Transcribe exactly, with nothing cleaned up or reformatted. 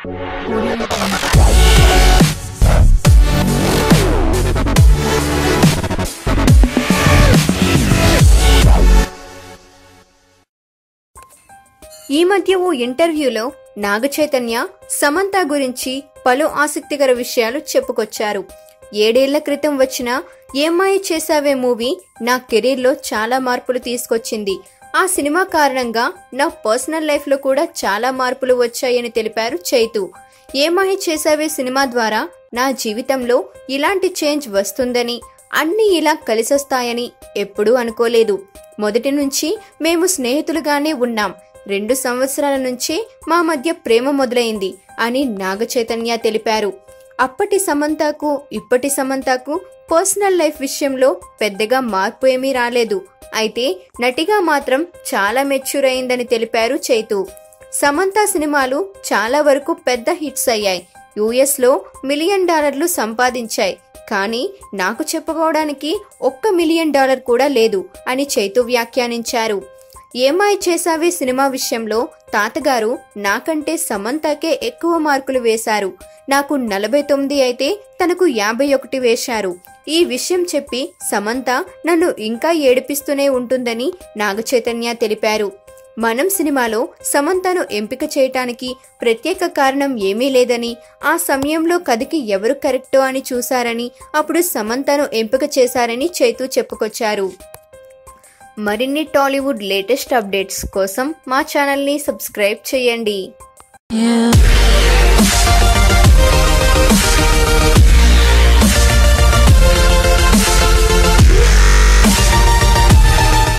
ఈ మధ్య ఓ ఇంటర్వ్యూలో నాగ చైతన్య సమంత గురించి పలు ఆసక్తికర విషయాలు చెప్పుకొచ్చారు. ఏడేళ్ల క్రితం వచ్చిన ఏమాయ చేసావే మూవీ నా కెరీర్లో చాలా మార్పులు తీసుకొచ్చింది. ఆ సినిమా కారణంగా నా పర్సనల్ లైఫ్ లో కూడా చాలా మార్పులు వచ్చాయని తెలిపారు చైతు. ఏమాయ చేసావే సినిమా ద్వారా నా జీవితంలో ఇలాంటి చేంజ్ వస్తుందని, అన్నీ ఇలా కలిసొస్తాయని ఎప్పుడూ అనుకోలేదు. మొదటి నుంచి మేము స్నేహితులుగానే ఉన్నాం. రెండు సంవత్సరాల నుంచే మా మధ్య ప్రేమ మొదలైంది అని నాగ చైతన్య తెలిపారు. అప్పటి సమంతకు ఇప్పటి సమంతకు పర్సనల్ లైఫ్ విషయంలో పెద్దగా మార్పు ఏమీ రాలేదు. అయితే నటిగా మాత్రం చాలా మెచ్యూర్ అయిందని తెలిపారు చైతు. సమంత సినిమాలు చాలా వరకు పెద్ద హిట్స్ అయ్యాయి. యూఎస్ లో మిలియన్ డాలర్లు సంపాదించాయి. కానీ నాకు చెప్పుకోవడానికి ఒక్క మిలియన్ డాలర్ కూడా లేదు అని చైతు వ్యాఖ్యానించారు. ఏమాయ చేసావే సినిమా విషయంలో తాతగారు నాకంటే సమంతకే ఎక్కువ మార్కులు వేశారు. నాకు నలభై తొమ్మిది అయితే తనకు యాభై ఒకటి వేశారు. ఈ విషయం చెప్పి సమంత నన్ను ఇంకా ఏడిపిస్తూనే ఉంటుందని నాగ చైతన్య తెలిపారు. మనం సినిమాలో సమంతను ఎంపిక చేయటానికి ప్రత్యేక కారణం ఏమీ లేదని, ఆ సమయంలో కథకి ఎవరు కరెక్టో అని చూశారని, అప్పుడు సమంతను ఎంపిక చేశారని చైతు చెప్పుకొచ్చారు. మరిన్ని టాలీవుడ్ లేటెస్ట్ అప్డేట్స్ కోసం మా ఛానల్ని సబ్స్క్రైబ్ చేయండి.